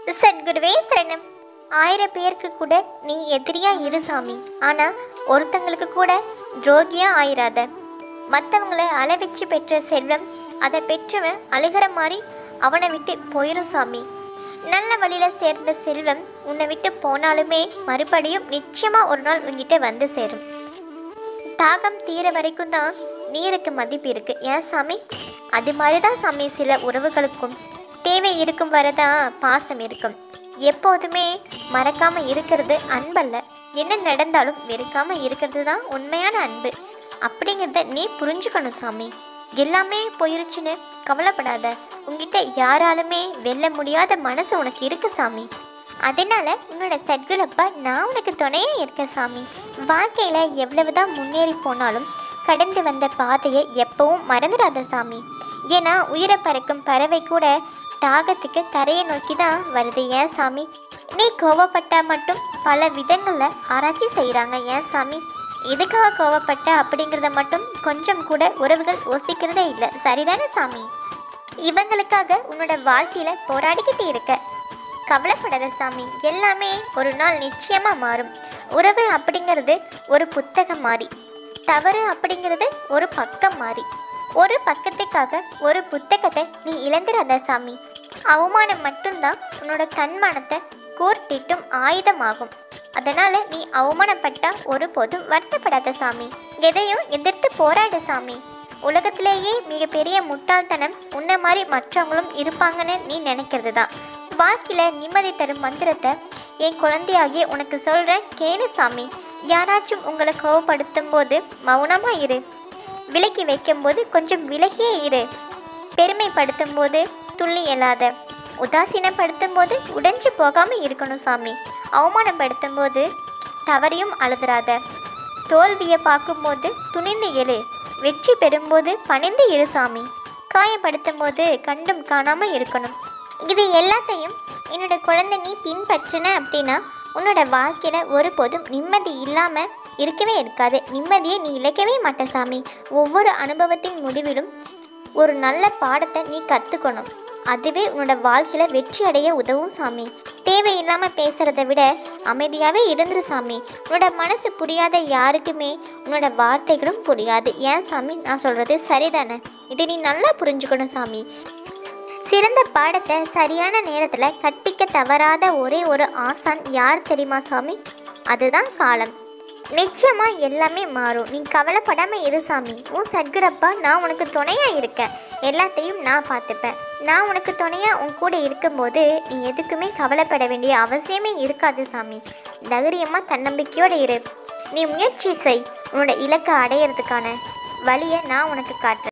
சத்குருவே சரணம். 1000 பேருக்கு கூட நீ எதிரியா இரு சாமி, ஆனா ஒருத்தங்களுக்கு கூட துரோகியா ஆயிராத. மற்றவங்களை அளவச்சு பெற்ற செல்வம் அதை பெற்றவன் அழுகிற மாதிரி அவனை விட்டு போயிடும் சாமி. நல்ல வழியில சேர்ந்த செல்வம் உன்னை விட்டு போனாலுமே மறுபடியும் நிச்சயமா ஒரு நாள் உங்ககிட்ட வந்து சேரும். தாகம் தீர வரைக்கும் தான் நீருக்கு மதிப்பு இருக்கு ஏன் சாமி? அது மாதிரிதான் சாமி சில உறவுகளுக்கும் தேவை இருக்கும் வரதான் பாசம் இருக்கும். எப்போதுமே மறக்காம இருக்கிறது அன்பல்ல, என்ன நடந்தாலும் வெறுக்காம இருக்கிறது தான் உண்மையான அன்பு அப்படிங்கிறத நீ புரிஞ்சுக்கணும் சாமி. எல்லாமே போயிருச்சுன்னு கவலைப்படாத. உங்ககிட்ட யாராலுமே வெல்ல முடியாத மனசு உனக்கு இருக்கு சாமி. அதனால உன்னோட சத்குருப்பா நான் உனக்கு துணையே இருக்கேன் சாமி. வாழ்க்கையில எவ்வளவுதான் முன்னேறி போனாலும் கடந்து வந்த பாதையை எப்பவும் மறந்துடாத சாமி. ஏன்னா உயிரை பறக்கும் பறவை கூட தாகத்துக்கு தரையை நோக்கி தான் வருது ஏன் சாமி? நீ கோவப்பட்டா மட்டும் பல விதங்களில் ஆராய்ச்சி செய்கிறாங்க ஏன் சாமி? எதுக்காக கோவப்பட்ட அப்படிங்கிறத மட்டும் கொஞ்சம் கூட உறவுகள் யோசிக்கிறதே இல்லை, சரிதானே சாமி? இவங்களுக்காக உன்னோட வாழ்க்கையில போராடிக்கிட்டு இருக்க. கவலைப்படாத சாமி, எல்லாமே ஒரு நாள் நிச்சயமா மாறும். உறவு அப்படிங்கிறது ஒரு புத்தகம் மாறி, தவறு அப்படிங்கிறது ஒரு பக்கம் மாறி. ஒரு பக்கத்துக்காக ஒரு புத்தகத்தை நீ இழந்துடாத சாமி. அவமானம் மட்டும்தான் உன்னோட தன்மானத்தை கோர்த்திட்டும் ஆயுதமாகும். அதனால நீ அவமானப்பட்டா ஒருபோதும் வருத்தப்படாத சாமி. எதையும் எதிர்த்து போராடு சாமி. உலகத்திலேயே மிகப்பெரிய முட்டாள்தனம் உன்ன மாதிரி மற்றவங்களும் இருப்பாங்கன்னு நீ நினைக்கிறது தான். வாழ்க்கையில நிம்மதி தரும் மந்திரத்தை என் குழந்தையாகிய உனக்கு சொல்கிறேன் கேளு சாமி. யாராச்சும் உங்களை கோவப்படுத்தும் போது மௌனமா இரு. விலக்கி வைக்கும்போது கொஞ்சம் விலகியே இரு. பெருமைப்படுத்தும் போது துள்ளி எழாத. உதாசீனப்படுத்தும் போது உடைஞ்சு போகாம இருக்கணும் சாமி. அவமானப்படுத்தும் போது தவறையும் அழுதுறாத. தோல்வியை பார்க்கும்போது துணிந்து எழு. வெற்றி பெறும்போது பணிந்து இரு சாமி. காயப்படுத்தும் போது கண்டும் காணாம இருக்கணும். இது எல்லாத்தையும் என்னோட குழந்தை நீ பின்பற்றின அப்படின்னா உன்னோட வாழ்க்கையில ஒருபோதும் நிம்மதி இல்லாம இருக்கவே இருக்காது. நிம்மதியை நீ இழக்கவே மாட்ட சாமி. ஒவ்வொரு அனுபவத்தின் முடிவிலும் ஒரு நல்ல பாடத்தை நீ கற்றுக்கணும். அதுவே உன்னோட வாழ்க்கையில் வெற்றி அடைய உதவும் சாமி. தேவையில்லாமல் பேசுகிறத விட அமைதியாகவே இருந்துரு சாமி. உன்னோட மனசு புரியாத யாருக்குமே உன்னோட வார்த்தைகளும் புரியாது ஏன் சாமி? நான் சொல்கிறது சரிதானே? இதை நீ நல்லா புரிஞ்சுக்கணும் சாமி. சிறந்த பாடத்தை சரியான நேரத்தில் கற்பிக்க தவறாத ஒரே ஒரு ஆசான் யார் தெரியுமா சாமி? அதுதான் காலம். நிச்சயமா எல்லாமே மாறும். நீ கவலைப்படாமல் இரு சாமி. உன் சத்குரப்பா நான் உனக்கு துணையாக இருக்கேன். எல்லாத்தையும் நான் பார்த்துப்பேன். நான் உனக்கு துணையாக உன் கூட இருக்கும்போது நீ எதுக்குமே கவலைப்பட வேண்டிய அவசியமே இருக்காது சாமி. தைரியமாக தன்னம்பிக்கையோடு இரு. நீ முயற்சி செய். உன்னோட இலக்கை அடையிறதுக்கான வழியை நான் உனக்கு காட்டுறேன்.